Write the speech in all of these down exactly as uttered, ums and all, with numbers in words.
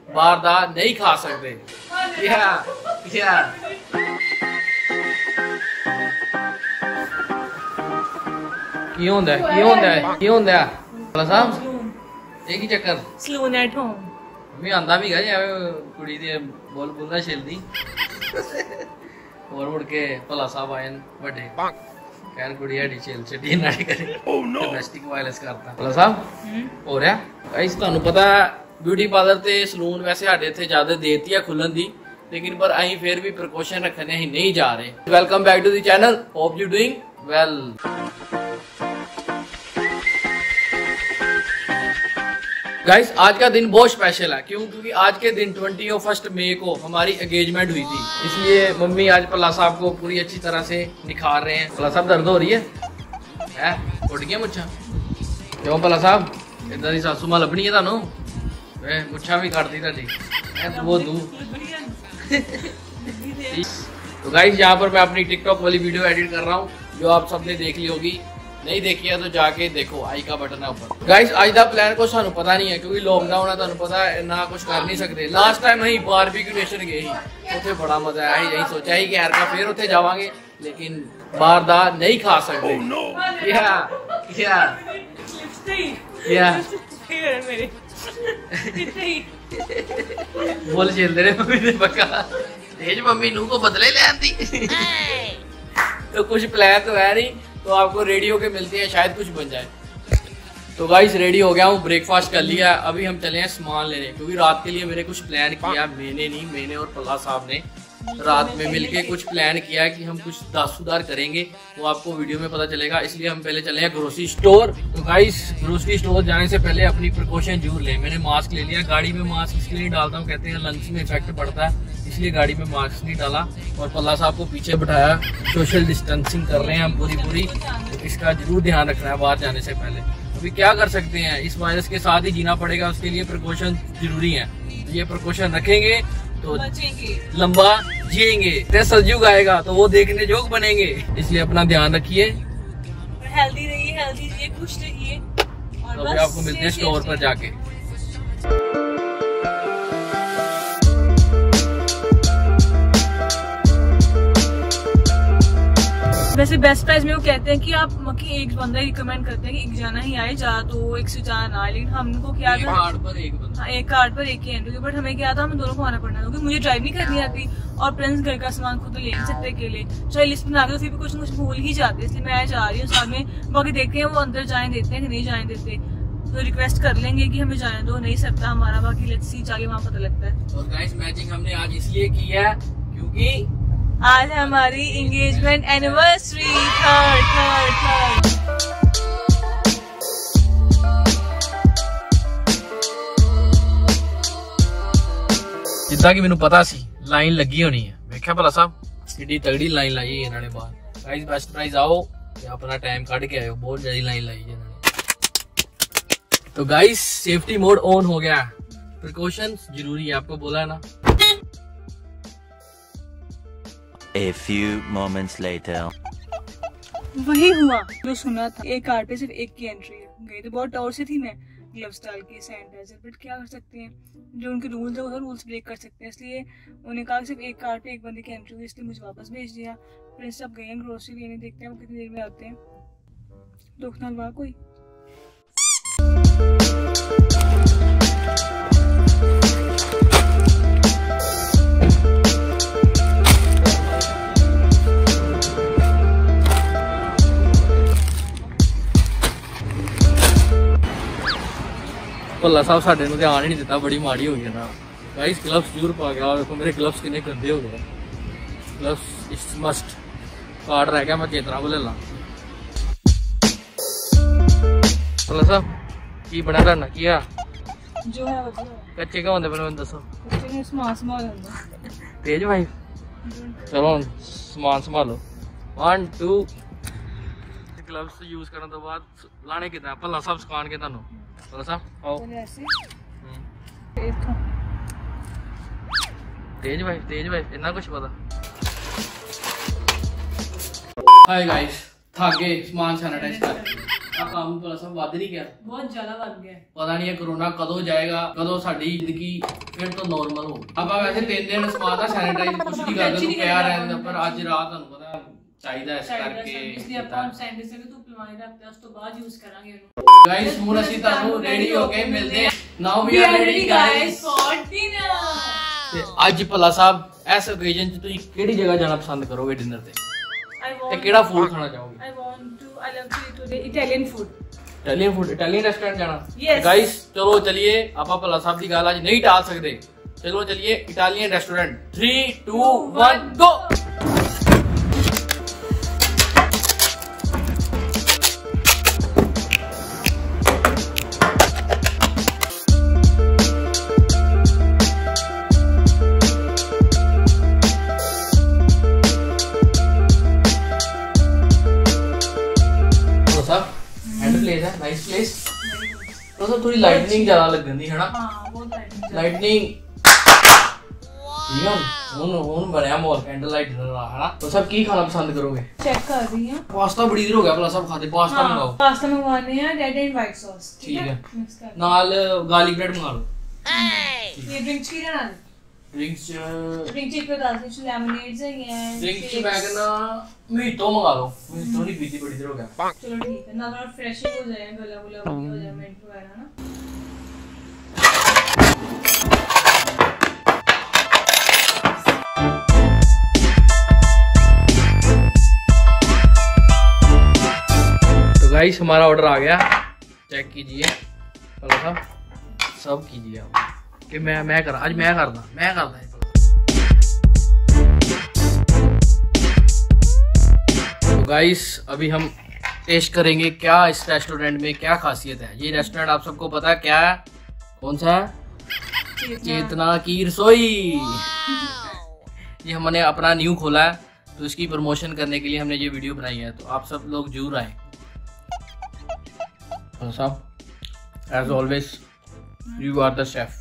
बाहर दा नहीं खा सकते। या या की होंदा है की होंदा है की होंदा है भला साहब एक ही चक्कर सलून एट होम मैं आंदा भी गा जिवें कुड़ी दी बोल बुंदा छिलदी और मुड़ के भला साहब आए बड़े कहन कुड़ी हड्डी छिल छड्डी नाड़ी करे डोमेस्टिक वायलेंस करता भला साहब हो रहा गाइस तुहानू पता ब्यूटी पार्लर ते सलून वैसे साडे इत्थे ज्यादा देती है खुलन दी लेकिन पर अहीं फिर भी प्रिकॉशन रखने अहीं नहीं जा रहे। Welcome back to the channel, hope you doing well. Guys आज का दिन बहुत स्पेशल है, क्यों? क्योंकि आज के दिन ट्वेंटी फर्स्ट मई को हमारी एंगेजमेंट हुई थी, इसलिए मम्मी आज पल्ला साहब को पूरी अच्छी तरह से निखार रहे हैं। पल्ला साहब दर्द हो रही है, है? उठ गया मुच्छा क्यों पल्ला साहब? इधर ही सासू मां लभनी है थानू, मुच्छा भी काटती था वो दू। तो गाइस यहाँ पर मैं अपनी टिकटॉक वाली वीडियो एडिट कर रहा हूँ जो आप सबने देख ली होगी, नहीं देखी है तो जाके देखो, आई का बटन है ऊपर। गाइस आज का प्लान को सानू पता नहीं है क्योंकि लॉकडाउन है, तुहानू पता है ना कुछ कर नहीं सकते। लास्ट टाइम अहीं बारबीक्यू नेशन गए ही, उत्थे बड़ा मजा आया, यही सोचा ही कि यार का फिर उत्थे जावांगे लेकिन बाहर दा नहीं खा सकते। या या या बोल चलते रहे मम्मी ने पक्का तेज मम्मी नू को बदले ले आंदी। तो कुछ प्लान तो है नहीं, तो आपको रेडियो के मिलते हैं, शायद कुछ बन जाए। तो गाइस रेडी हो गया हूँ, ब्रेकफास्ट कर लिया, अभी हम चले हैं सामान लेने, क्योंकि रात के लिए मेरे कुछ प्लान किया, मैंने नहीं मैंने और पल्ला साहब ने रात में मिलके कुछ प्लान किया है कि हम कुछ दास सुधार करेंगे, वो आपको वीडियो में पता चलेगा। इसलिए हम पहले चले हैं ग्रोसरी स्टोर। तो गाइस ग्रोसरी स्टोर जाने से पहले अपनी प्रिकॉशन जरूर लें। मैंने मास्क ले लिया, गाड़ी में मास्क इसलिए नहीं डालता हूँ, कहते हैं लंग्स में इफेक्ट पड़ता है, इसलिए गाड़ी में मास्क नहीं डाला। और पल्ला साहब को पीछे बिठाया, सोशल डिस्टेंसिंग कर रहे हैं हम पूरी पूरी, तो इसका जरूर ध्यान रखना है बाहर जाने से पहले। अभी क्या कर सकते हैं, इस वायरस के साथ ही जीना पड़ेगा, उसके लिए प्रिकॉशन जरूरी है। ये प्रिकॉशन रखेंगे तो लंबा जिएंगे, सलयुग आएगा तो वो देखने जोग बनेंगे, इसलिए अपना ध्यान रखिए, हेल्दी रहिए, हेल्दी रहिए, खुश रहिए। और तो आपको मिलते हैं स्टोर पर जाके। वैसे बेस्ट प्राइस में वो कहते हैं कि आप कि एक बंदा रिकमेंड करते हैं कि एक जाना ही आए, जा तो एक से जाना ना आए, लेकिन हमको क्या था, कार्ड पर एक बंदा, हाँ एक कार्ड पर एक ही एंट्री, बट हमें क्या था, हमें दोनों को आना पड़ना, क्योंकि मुझे ड्राइव नहीं करनी आती और प्रिंस घर का सामान खुद तो ले नहीं सकते अकेले, चाहे लिस्ट बना के तो फिर भी कुछ न कुछ भूल ही जाते, इसलिए मैं जा रही हूँ साथ में। बाकी देखते हैं वो अंदर जाने देते हैं कि नहीं जाने देते, तो रिक्वेस्ट कर लेंगे कि हमें जाने दो, नहीं सकता हमारा, बाकी लेट्स सी जाके वहाँ पता लगता है। और गाइस मैचिंग हमने आज इसलिए की है क्योंकि आज हमारी engagement anniversary, third third third जिद्दां कि मैनू पता सी लाइन लगी होनी है, वेख्या भला साहब किड्डी तगड़ी लाइन लाई है इन्होंने बाहर। गाइस बेस्ट प्राइस आओ अपना टाइम कट के आयो, बहुत ज्यादा लाइन लाई है इन्होंने। तो गाइस सेफ्टी मोड ऑन हो गया, प्रिकॉशंस जरूरी है, आपको बोला है ना। A few moments later. वही हुआ जो सुना था, एक कार्ड पे सिर्फ एक की एंट्री है। गई तो बहुत टॉर से थी मैं, ग्लव्स डाल के सैनिटाइजर, बट क्या कर सकते हैं, जो उनके रूल्स है वो रूल्स ब्रेक कर सकते हैं, इसलिए उन्हें कहा सिर्फ एक कार्ड पे एक बंदे की एंट्री हुई, इसलिए मुझे वापस भेज दिया। प्रिंस अब गए हैं ग्रोसरी लेने, देखते हैं वो कितनी देर में आते हैं। दुख ना हुआ कोई। भला साहब साडे नूं ध्यान ही नहीं दिता, बड़ी माड़ी हो गई ना। गाइस ग्लव्स जरूर पा गया, देखो मेरे ग्लव्स कितने गंदे हो गए, ग्लव्स इट्स मस्ट। कार्ड रह गया, मैं चेतना को ले ला। भला साहब की बना करना किया जो है वो कच्चे का होंदे मैनूं दसो। कच्चे ने सामान संभाल तेज भाई चलो सामान संभालो। वन टू ग्लव्स यूज करने तो बाद लाने कितना भला साहब सकान के तुहानू भला साहब आओ ऐसे तेज भाई तेज भाई इतना कुछ पता। हाय गाइस थक गए सामान सैनिटाइज कर, ਕੰਮ ਭਲਾ ਸਭ ਵੱਧ ਨਹੀਂ ਗਿਆ? ਬਹੁਤ ਜ਼ਿਆਦਾ ਵੱਧ ਗਿਆ। ਪਤਾ ਨਹੀਂ ਇਹ ਕਰੋਨਾ ਕਦੋਂ ਜਾਏਗਾ, ਕਦੋਂ ਸਾਡੀ ਜ਼ਿੰਦਗੀ ਫਿਰ ਤੋਂ ਨਾਰਮਲ ਹੋ। ਆਪਾਂ ਵੈਸੇ ਤਿੰਨ ਦਿਨ ਸਮਾਦਾ ਸੈਨੀਟਾਈਜ਼ ਕੁਝ ਨਹੀਂ ਕਰਦੇ ਤੂੰ ਪਿਆ ਰਹਿੰਦਾ, ਪਰ ਅੱਜ ਰਾਤ ਤੁਹਾਨੂੰ ਪਤਾ ਚਾਹੀਦਾ ਇਸ ਕਰਕੇ ਇਸ ਲਈ ਆਪਾਂ ਸੈਂਡਵਿਚ ਤੇ ਤੂੰ ਪਲਵਾਈ ਰੱਖਦੇ ਉਸ ਤੋਂ ਬਾਅਦ ਯੂਜ਼ ਕਰਾਂਗੇ ਉਹਨੂੰ। ਗਾਇਸ ਹੁਣ ਅਸੀਂ ਤੁਹਾਨੂੰ ਰੈਡੀ ਹੋ ਕੇ ਮਿਲਦੇ ਹਾਂ। Now we are ready guys for dinner. ਤੇ ਅੱਜ ਭਲਾ ਸਾਹਿਬ ਇਸ ਓਕੇਜਨ 'ਚ ਤੁਸੀਂ ਕਿਹੜੀ ਜਗ੍ਹਾ ਜਾਣਾ ਪਸੰਦ ਕਰੋਗੇ ਡਿਨਰ ਤੇ? ਤੇ ਕਿਹੜਾ ਫੂਡ ਖਾਣਾ ਚਾਹੋਗੇ? I want to I love to eat today Italian food. Italian food, Italian restaurant जाना? yes. गाइस चलो चलिए, आप भला साहब की गाल आज नहीं टाल सकते, चलो चलिए Italian restaurant. Three two one go. Place है, नाइस प्लेस। तो सब थोड़ी लाइटनिंग ज्यादा लगन दी है ना? हां बहुत लाइटनिंग लाइटनिंग ठीक है। हुन हुन बनया मॉल कैंडल लाइट डिनर है ना? तो सब की खाना पसंद करोगे? चेक कर रही हैं। पास्ता बड़ी देर हो गया भला सब खाते, पास्ता मंगाओ। पास्ता मंगवाने हैं रेड एंड व्हाइट सॉस, ठीक है? नाल गार्लिक ब्रेड मंगा लो। ये ड्रिंक्स की ना ड्रिंक्स ड्रिंक एक बता दो, लेमनेड्स हैं, ड्रिंक्स मैं कहना मीठो मंगा लो, मीठो नहीं पीती बड़ी देर हो गया। चलो ठीक है ना, थोड़ा फ्रेश हो जाए, गला गुला हो जाए, मिंट वगैरह ना। तो गाइस हमारा ऑर्डर आ गया, चेक कीजिए भला साहब, सब कीजिए आप कि मैं मैं कर आज मैं करना मैं करना है। तो गाइस अभी हम टेस्ट करेंगे क्या इस रेस्टोरेंट में क्या खासियत है। ये रेस्टोरेंट आप सबको पता है क्या है, कौन सा है? चेतना की रसोई। ये हमने अपना न्यू खोला है, तो इसकी प्रमोशन करने के लिए हमने ये वीडियो बनाई है, तो आप सब लोग जरूर आए। साहब as always you are the chef.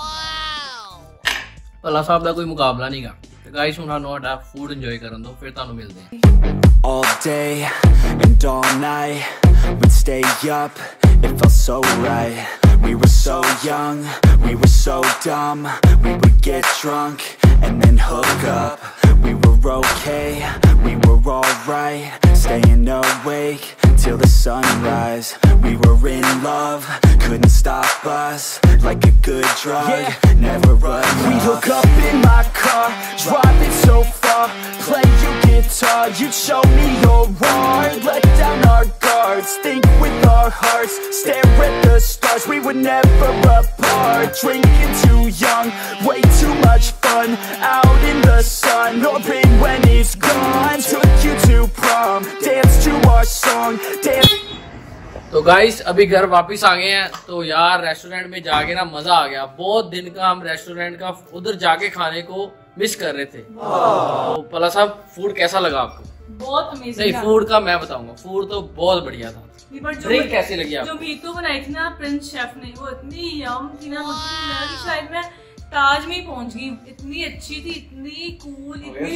भला साहब का कोई मुकाबला नहीं गा। तो गाइस हुण सानू साडा फूड इंजॉय करन दो, फिर तुहानू मिलदे हैं। All day and all night we'd stay up, it felt so right. We were so young, we were so dumb. We would get drunk and then hook up. We were okay, we were alright. Staying awake till the sunrise. We were in love, couldn't stop us. Like a good drug, yeah. Never enough. We hook up in my car, driving so far. Play you guitar, you'd show me your art. Let down our guards, think with our hearts. Stare at the stars, we were never apart. Drinking too young, way too much fun. Out in the sun, no pain when it's gone. Took you to prom, dance to our song, dance. तो guys अभी घर वापस आ गए हैं। तो यार restaurant में जाके ना मजा आ गया, बहुत दिन का हम रेस्टोरेंट का उधर जाके खाने को मिस कर रहे थे। तो भला साहब फूड कैसा लगा आपको? बहुत अमेजिंग। नहीं फूड का मैं बताऊंगा, फूड तो बहुत बढ़िया था। ड्रिंक कैसी लगी आपको? जो मीटो बनाई थी ना प्रिंस शेफ ने, वो इतनी यम थी ना, मुझे लगा कि शायद मैं ताज में ही पहुंच गई। इतनी अच्छी थी, इतनी कूल, इतनी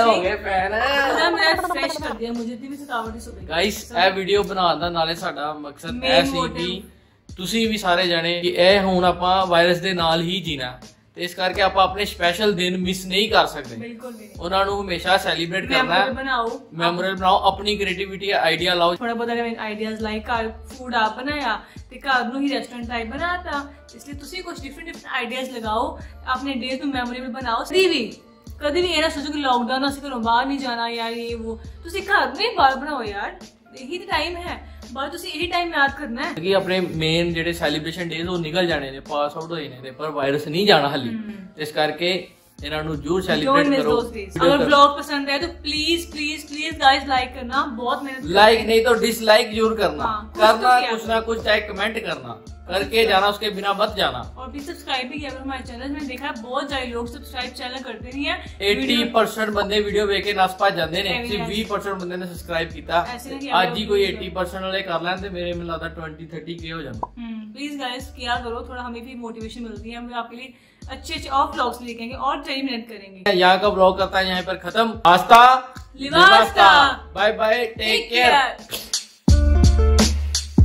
फ्रेश कर दिया मुझे, इतनी थकावट सो गई। गाइस ਇਹ ਵੀਡੀਓ ਬਣਾਉਣ ਦਾ ਨਾਲੇ ਸਾਡਾ ਮਕਸਦ ਇਹ ਸੀ ਕਿ ਤੁਸੀਂ ਵੀ ਸਾਰੇ ਜਾਣੇ ਕਿ ਇਹ ਹੁਣ ਆਪਾਂ ਵਾਇਰਸ ਦੇ ਨਾਲ ਹੀ ਜੀਣਾ, ਤੇ ਇਸ ਕਰਕੇ ਆਪਾਂ ਆਪਣੇ ਸਪੈਸ਼ਲ ਦਿਨ ਮਿਸ ਨਹੀਂ ਕਰ ਸਕਦੇ। ਬਿਲਕੁਲ ਨਹੀਂ, ਉਹਨਾਂ ਨੂੰ ਹਮੇਸ਼ਾ ਸੈਲੀਬ੍ਰੇਟ ਕਰਨਾ ਹੈ। बनाओ ਮੈਮੋਰੀਅਲ ਬਣਾਓ, ਆਪਣੀ ਕ੍ਰੀਏਟਿਵਿਟੀ ਆਈਡੀਆ ਲਾਓ। थोड़ा बहुत आइडियाज लाइक घर फूड आप बनाया ਤੇ ਘਰ ਨੂੰ ਹੀ ਰੈਸਟੋਰੈਂਟ ਟਾਈਪ ਬਣਾਤਾ, ਇਸ ਲਈ ਤੁਸੀਂ ਕੁਝ ਡਿਫਰੈਂਟ ਡਿਫਰੈਂਟ ਆਈਡੀਆਜ਼ ਲਗਾਓ, ਆਪਣੇ ਡੇਜ਼ ਨੂੰ ਮੈਮੋਰੀਅਲ ਬਣਾਓ। ਕਦੀ ਵੀ ਕਦੀ ਵੀ ਇਹ ਨਾ ਸੋਚੋ ਕਿ ਲੌਕਡਾਊਨ ਅਸੀਂ ਘਰੋਂ ਬਾਹਰ ਨਹੀਂ ਜਾਣਾ ਯਾਰ, ਇਹ ਉਹ ਤੁਸੀਂ ਘਰ ਨੂੰ ਹੀ ਬਾਹਰ ਬਣਾਓ ਯਾਰ, ਇਹੀ ਤਾਂ ਟਾਈਮ ਹੈ, ਬਾਹਰ ਤੁਸੀਂ ਇਹੀ ਟਾਈਮ ਯਾਦ ਕਰਨਾ ਹੈ ਕਿ ਆਪਣੇ ਮੇਨ ਜਿਹੜੇ ਸੈਲੀਬ੍ਰੇਸ਼ਨ ਡੇਜ਼ ਉਹ ਨਿਕਲ ਜਾਣੇ ਨੇ, ਪਾਸ ਆਊਟ ਹੋਏ ਨੇ, ਪਰ ਵਾਇਰਸ ਨਹੀਂ ਜਾਣਾ ਹਾਲੀ, ਇਸ ਕਰਕੇ ਇਹਨਾਂ ਨੂੰ ਜਰੂਰ ਸੈਲੀਬ੍ਰੇਟ ਕਰੋ। अगर ब्लॉग पसंद है तो please please please guys like करना, बहुत मेहनत लाइक नहीं तो डिसलाइक जरूर करना। हाँ, करना कुछ ना कुछ, चाहे कमेंट करना, करके जाना, उसके बिना मत जाना। और प्लीज सब्सक्राइब भी किया करो हमारे चैनल में। देखा है बहुत सारे लोग सब्सक्राइब चैनल करते नहीं है। अस्सी परसेंट बंदे वीडियो वेख के नस भज जाते हैं, सिर्फ बीस परसेंट बंदे ने सब्सक्राइब किया। आज ही कोई अस्सी परसेंट वाले कर लें तो मेरे में लगता ट्वेंटी थर्टी के हो जाए। प्लीज गाइस किया करो, थोड़ा हमें भी मोटिवेशन मिलती है, हम आपके लिए अच्छे अच्छे और व्लॉग्स लेके और जल्दी मेहनत करेंगे। यहाँ का व्लॉग करता है यहाँ पर खत्म। आस्था लिवास्ता, bye bye, take care.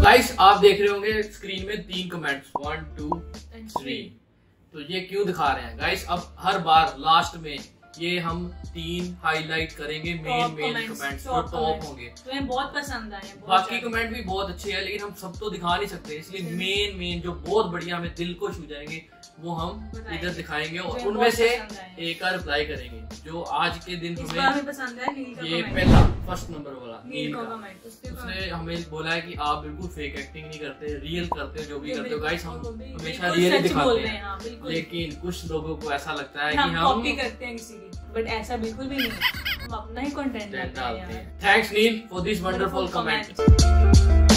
Guys आप देख रहे होंगे स्क्रीन में तीन कमेंट्स, वन टू थ्री। तो ये क्यों दिखा रहे हैं गाइस? अब हर बार लास्ट में ये हम तीन हाईलाइट करेंगे, मेन मेन कमेंट्स जो टॉप होंगे, तो हमें बहुत पसंद आए। बाकी कमेंट भी बहुत अच्छे हैं लेकिन हम सब तो दिखा नहीं सकते, इसलिए मेन मेन जो बहुत बढ़िया हमें दिल को छू जाएंगे वो हम इधर दिखाएंगे और उनमें से एक का रिप्लाई करेंगे। जो आज के दिन हमें पसंद है ये पहला फर्स्ट नंबर वाला नील का, उसने हमें बोला है कि आप बिल्कुल फेक एक्टिंग नहीं करते, रियल करते हो जो भी करते हो। गाइस हम हमेशा रियल दिखाते हैं, लेकिन कुछ लोगों को ऐसा लगता है कि हम कॉपी करते हैं किसी की, बट ऐसा बिल्कुल भी नहीं है, हम अपना ही कंटेंट डालते हैं। Thanks Neel for this wonderful comment.